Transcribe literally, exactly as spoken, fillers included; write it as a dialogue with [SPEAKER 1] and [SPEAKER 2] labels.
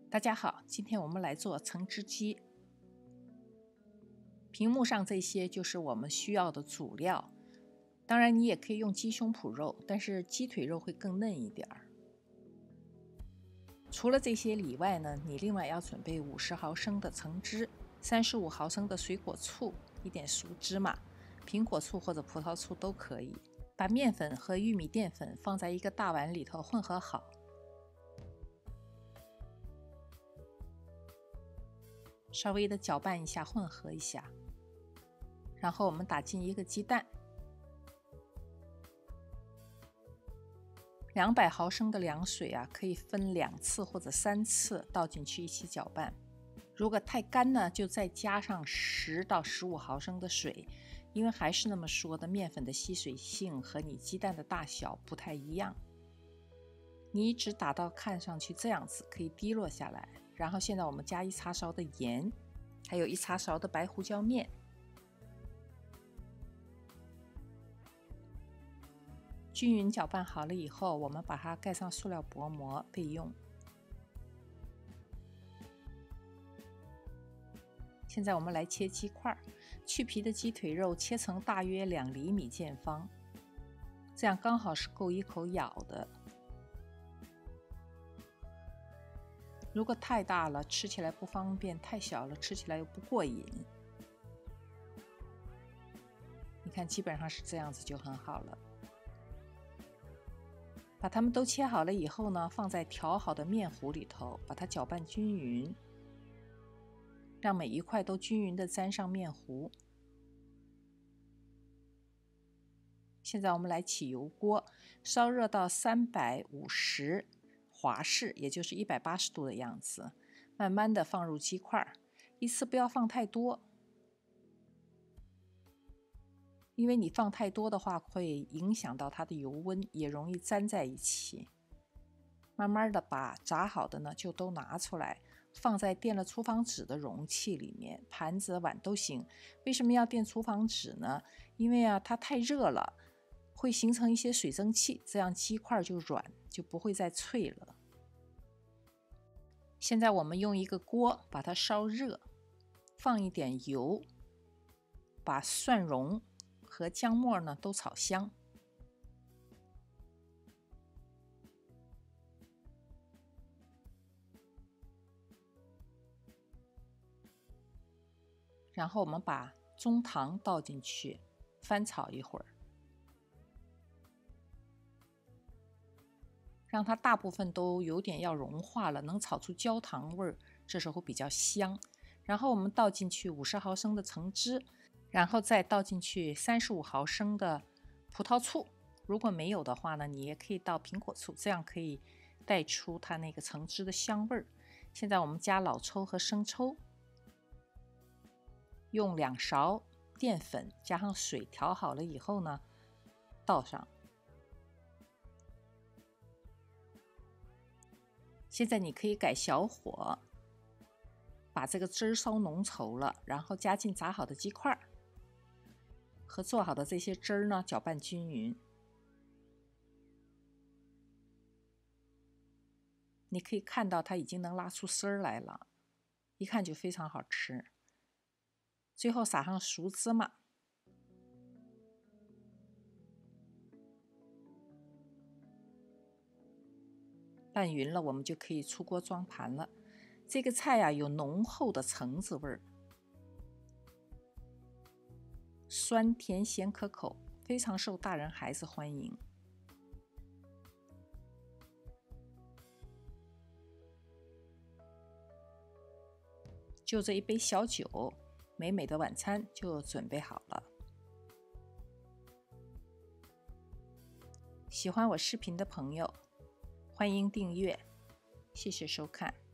[SPEAKER 1] 大家好，今天我们来做橙汁鸡。屏幕上这些就是我们需要的主料，当然你也可以用鸡胸脯肉，但是鸡腿肉会更嫩一点儿。除了这些以外呢，你另外要准备五十毫升的橙汁，三十五毫升的水果醋，一点熟芝麻，苹果醋或者葡萄醋都可以。把面粉和玉米淀粉放在一个大碗里头混合好。稍微的搅拌一下，混合一下，然后我们打进一个鸡蛋，两百毫升的凉水啊，可以分两次或者三次倒进去一起搅拌。如果太干呢，就再加上十到十五毫升的水，因为还是那么说的，面粉的吸水性和你鸡蛋的大小不太一样。你只打到看上去这样子，可以滴落下来。然后现在我们加一茶勺的盐，还有一茶勺的白胡椒面，均匀搅拌好了以后，我们把它盖上塑料薄膜备用。现在我们来切鸡块，去皮的鸡腿肉切成大约两厘米见方，这样刚好是够一口咬的。如果太大了，吃起来不方便；太小了，吃起来又不过瘾。你看，基本上是这样子就很好了。把它们都切好了以后呢，放在调好的面糊里头，把它搅拌均匀，让每一块都均匀地沾上面糊。现在我们来起油锅，烧热到三百五十华氏，也就是一百八十度的样子，慢慢的放入鸡块，一次不要放太多，因为你放太多的话会影响到它的油温，也容易粘在一起。慢慢的把炸好的呢就都拿出来，放在垫了厨房纸的容器里面，盘子碗都行。为什么要垫厨房纸呢？因为啊它太热了，会形成一些水蒸气，这样鸡块就软，就不会再脆了。现在我们用一个锅把它烧热，放一点油，把蒜蓉和姜末呢都炒香。然后我们把中糖倒进去，翻炒一会儿，让它大部分都有点要融化了，能炒出焦糖味儿，这时候比较香。然后我们倒进去五十毫升的橙汁，然后再倒进去三十五毫升的葡萄醋。如果没有的话呢，你也可以倒苹果醋，这样可以带出它那个橙汁的香味儿。现在我们加老抽和生抽，用两勺淀粉加上水调好了以后呢，倒上。现在你可以改小火，把这个汁儿烧浓稠了，然后加进炸好的鸡块和做好的这些汁儿呢，搅拌均匀。你可以看到它已经能拉出丝儿来了，一看就非常好吃。最后撒上熟芝麻，拌匀了，我们就可以出锅装盘了。这个菜呀、啊，有浓厚的橙子味儿，酸甜咸可口，非常受大人孩子欢迎。就这一杯小酒，美美的晚餐就准备好了。喜欢我视频的朋友，欢迎订阅，谢谢收看。